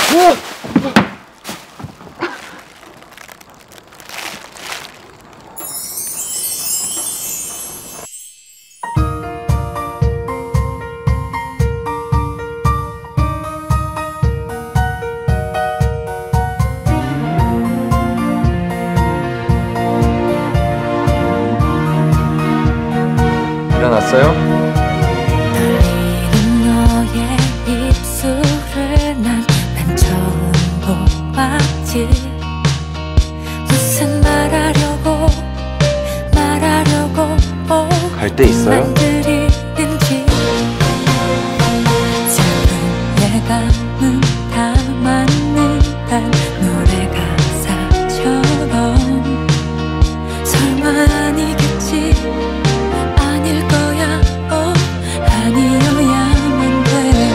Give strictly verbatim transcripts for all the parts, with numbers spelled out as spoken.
일어났어요? 떨리는 너의 입술을 난, 난 처음 보았지. 무슨 말하려고 말하려고 갈 데 있어요? 만들이는지 슬픈 예감은 다 맞는단 노래 가사처럼 설마 아니겠지 아닐 거야 어 아니어야만 돼.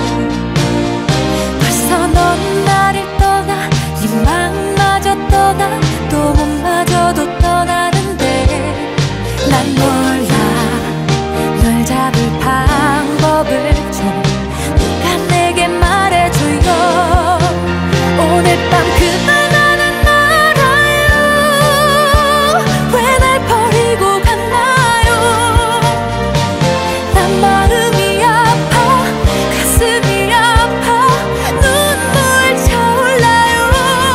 벌써 넌 나를 떠나 네 맘마저 떠나 또 몸마저도 떠나는데 난 몰라 널 잡을 방법을 좀 누가 내게 말해줘요. 오늘 밤 그만 나는 알아요. 왜 날 버리고 갔나요. 난 마음이 아파 가슴이 아파 눈물 차올라요.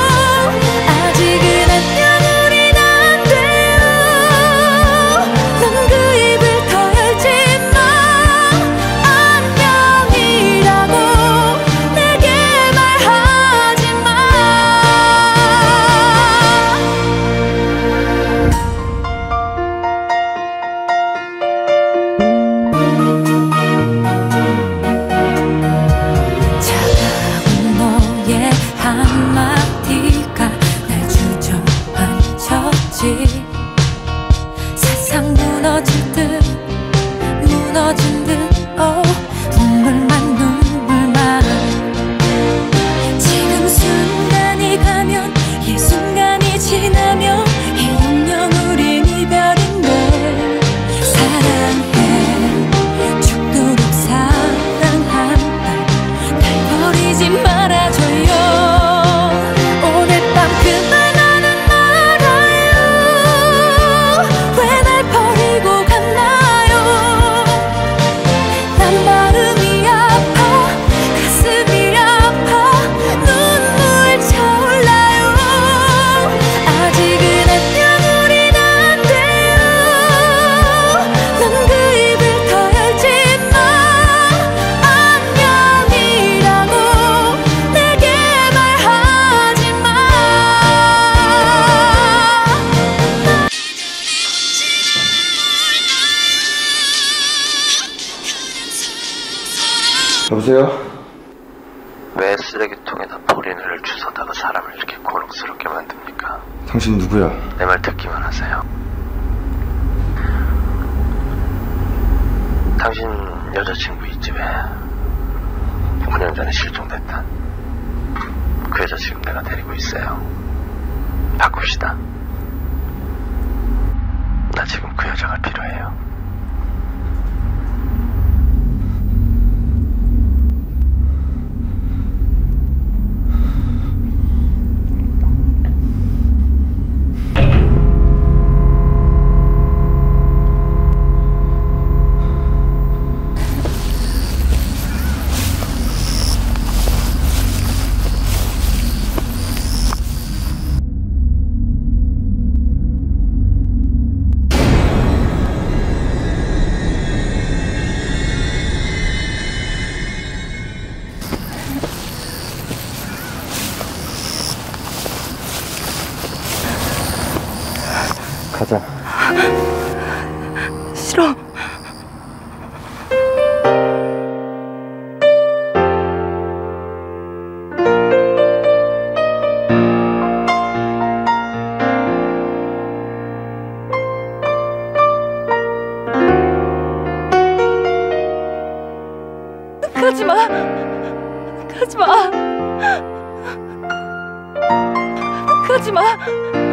아직은 안녕 우린 안 돼요. 넌 그 입을 더 열지 마. 안녕이라고 내게 말하지 마. 차가운 너의 한마디가 날 주저앉혔지. 세상 무너질 듯 무너진 듯 어 눈물만 눈물만. 지금 순간이 가면 이 순간이 지나면 이 운명 우린 이별인데 사랑해 죽도록 사랑한다. 날 버리지 말아줘요. 오늘 밤 그만 나는 알아요. 왜 날 버리고 갔나요. 난 마음이 아파 가슴이 아파 눈물 차올라요. 아직은 안녕 우린 안 돼요. 넌 그 입을 더 열지 마. 안녕이라고 내게 말하지 마. 여보세요? 왜 쓰레기통에다 포리너를 주워다가 사람을 이렇게 고록스럽게 만듭니까? 당신 누구야? 내 말 듣기만 하세요. 당신 여자친구 있지 왜? 오 년 전에 실종됐다. 그 여자 지금 내가 데리고 있어요. 바꿉시다. 나 지금 그 여자가 필요해요. 가자. 싫어. 가지마 가지마 가지마